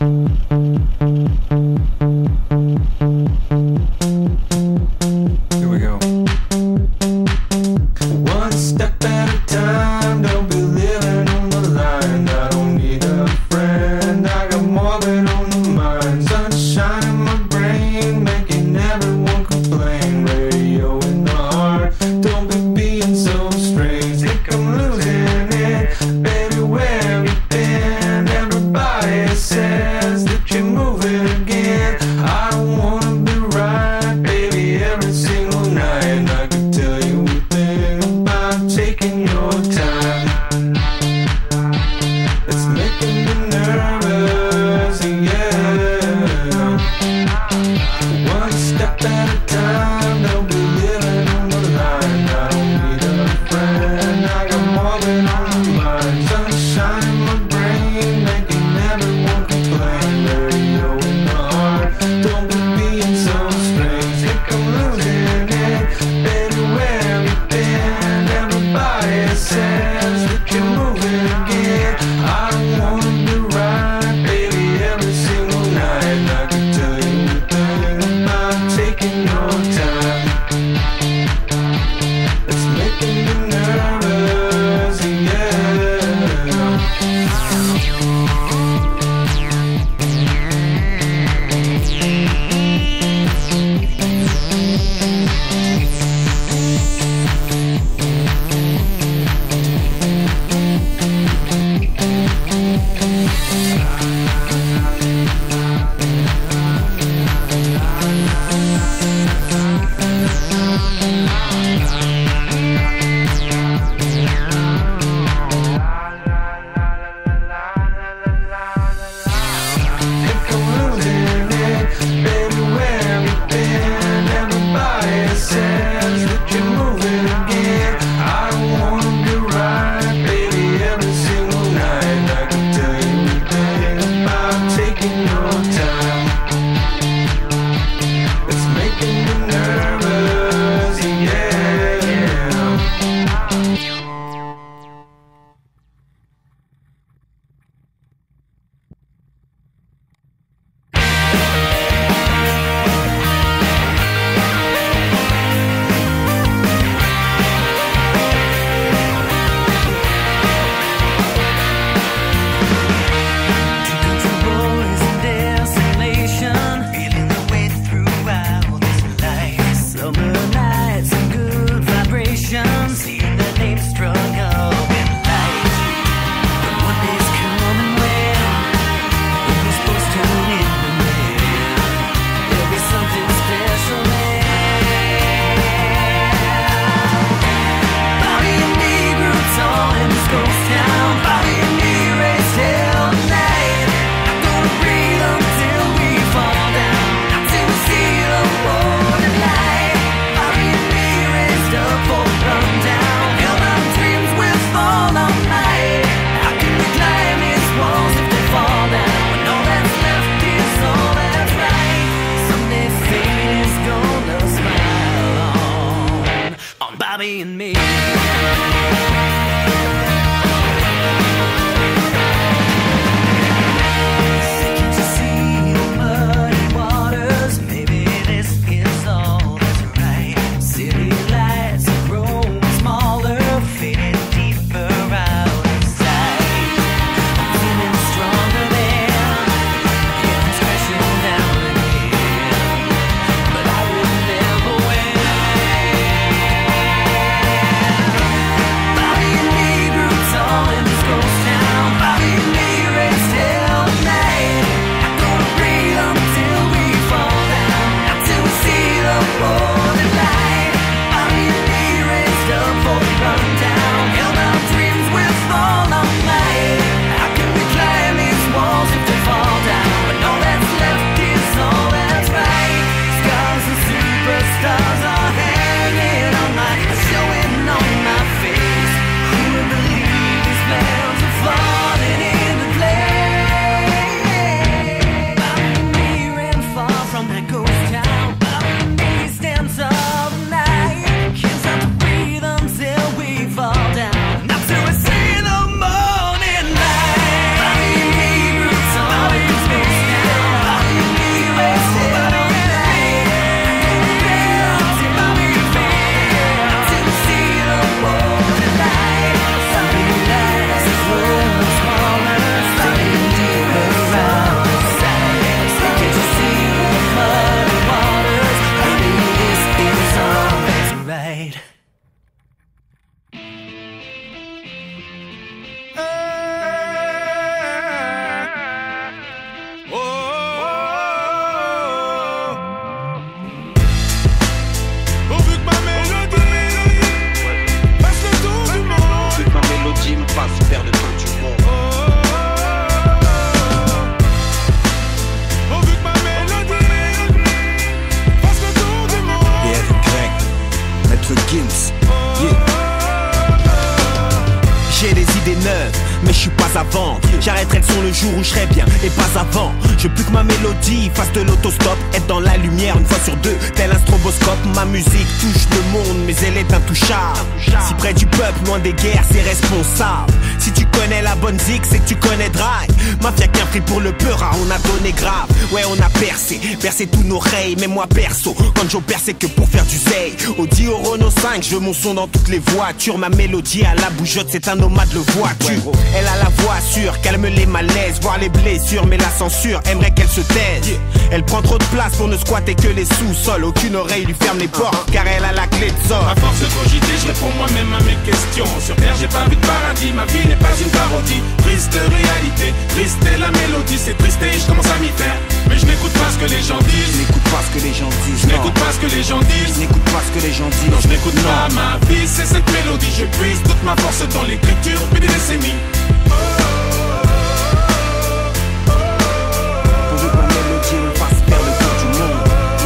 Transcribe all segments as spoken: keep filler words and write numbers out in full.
Sunshine in my brain, making everyone complain. Radio in the vendre. J'arrêterai le son le jour où je serai bien et pas avant. Je veux plus que ma mélodie fasse de l'autostop, être dans la lumière une fois sur deux, tel un stroboscope. Ma musique touche le monde, mais elle est intouchable. Si près du peuple, loin des guerres, c'est responsable. Si tu connais la bonne zik, c'est que tu connais Dry. Mafia qu'un prix pour le peur, on a donné grave. Ouais, on a percé, percé tous nos rails. Mais moi perso, quand j'opère, c'est que pour faire du zay. Audi au Renault cinq, je veux mon son dans toutes les voitures. Ma mélodie à la bougeotte, c'est un nomade le voiture. Elle a la voix sûre, calme les malaises, voir les blessures, mais la censure aimerait qu'elle se taise. Elle prend trop de place pour ne squatter que les sous-sols. Aucune oreille lui ferme les portes, car elle a la clé de sol. À force de cogiter, je réponds moi-même à mes questions. Sur terre, j'ai pas vu de paradis, ma vie n'est pas une parodie. Triste réalité, triste est la mélodie. C'est triste et je commence à m'y faire. Mais je n'écoute pas ce que les gens disent. Je n'écoute pas ce que les gens disent. Je n'écoute pas ce que les gens disent. Je n'écoute pas ce que les gens disent. Non, je n'écoute pas ma vie, c'est cette mélodie. Je puise toute ma force dans l'écriture depuis des décennies. Pourvu que ma mélodie me fasse faire le tour du monde.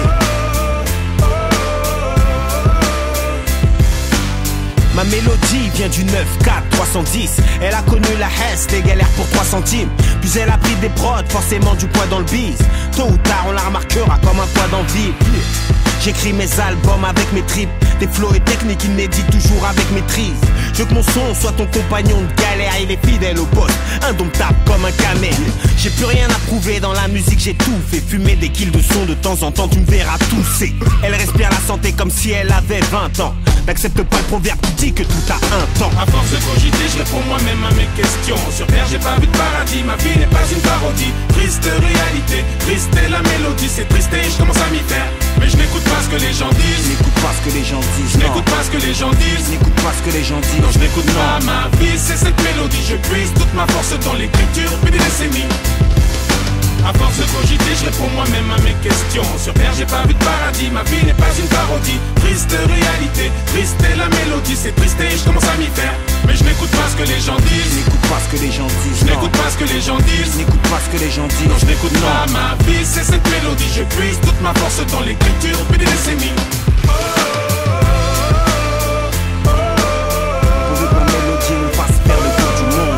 Ma mélodie vient du neuf quatre trois cent dix. Elle a connu la hesse, des galères pour trois centimes. Puis elle a pris des prods, forcément du poids dans le bise. Tôt ou tard on la remarquera comme un poids d'envie. J'écris mes albums avec mes tripes, des flows et techniques inédits toujours avec maîtrise. Je veux que mon son soit ton compagnon de galère. Il est fidèle au poste, indomptable comme un camel. J'ai plus rien à prouver dans la musique, j'ai tout fait. Fumer des kills de son de temps en temps, tu me verras tousser. Elle respire la santé comme si elle avait vingt ans. N'accepte pas le proverbe qui dit que tout a un temps. À force de cogiter, je réponds moi-même à mes questions. Sur terre, j'ai pas vu de paradis, ma vie n'est pas une parodie. Triste réalité, triste est la mélodie. C'est triste et je commence à m'y faire. Mais je n'écoute pas ce que les gens disent. Je n'écoute pas ce que les gens disent. Je n'écoute pas ce que les gens disent. Je n'écoute pas ce que les gens disent. Non, je n'écoute pas ma vie, c'est cette mélodie. Je puise toute ma force dans l'écriture depuis des décennies. À force de cogiter, je réponds moi-même à mes questions. Sur terre, j'ai pas vu de paradis, ma vie n'est pas une parodie. Triste réalité, triste est la mélodie. C'est triste et je commence à m'y faire. Mais je n'écoute pas ce que les gens disent. Je n'écoute pas ce que les gens disent. Je n'écoute pas ce que les gens disent. Je n'écoute pas ce que les gens disent. Non, je n'écoute pas ma vie, c'est cette mélodie. Je puise toute ma force dans l'écriture depuis des décennies. Pourvu que ma mélodie me fasse faire le tour du monde.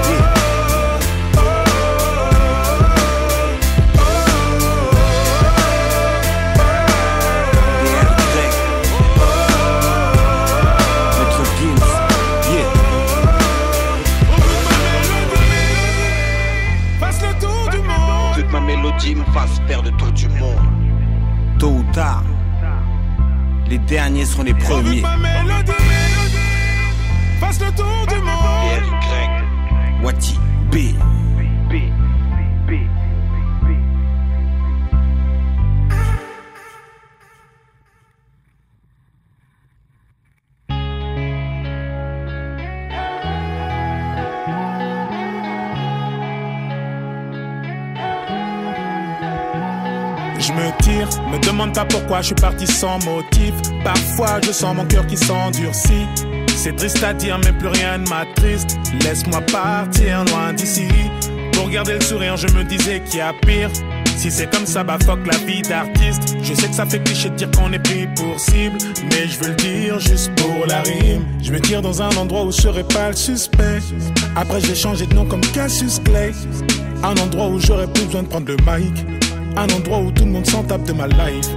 Ma mélodie me fasse faire le tour du monde. Tôt ou tard, les derniers seront les premiers. Ma mélodie fasse le tour du monde. Y, Wati, B. Je me tire, me demande pas pourquoi je suis parti sans motif. Parfois je sens mon cœur qui s'endurcit. C'est triste à dire mais plus rien ne m'attriste. Laisse-moi partir loin d'ici. Pour garder le sourire je me disais qu'il y a pire. Si c'est comme ça bah fuck la vie d'artiste. Je sais que ça fait cliché de dire qu'on est pris pour cible, mais je veux le dire juste pour la rime. Je me tire dans un endroit où je serai pas le suspect. Après je vais changer de nom comme Cassius Clay. Un endroit où j'aurais plus besoin de prendre le mic. Un endroit où tout le monde s'en tape de ma life.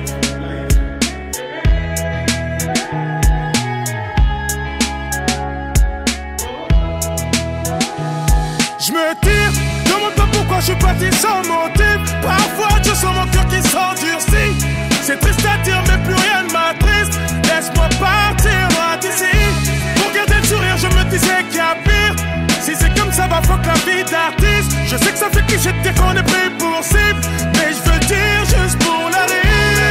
Je me tire, demande pas pourquoi je suis parti sans motif. Parfois je sens mon cœur qui s'endurcit. C'est triste à dire mais plus rien ne m'attriste. Laisse-moi partir loin d'ici. Pour garder le sourire je me disais qu'il y a pire. Si c'est comme ça va fuck la vie d'artiste. Je sais que ça fait cliché de dire qu'on est pris pour cible, mais je veux dire juste pour la rime.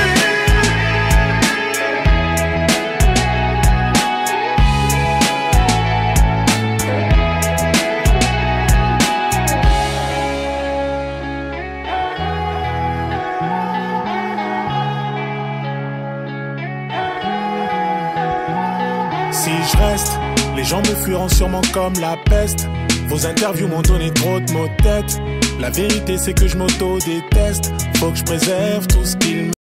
Si je reste, les gens me fuiront sûrement comme la peste. Vos interviews m'ont donné trop de mots de tête. La vérité c'est que je m'auto-déteste. Faut que je préserve tout ce qu'ils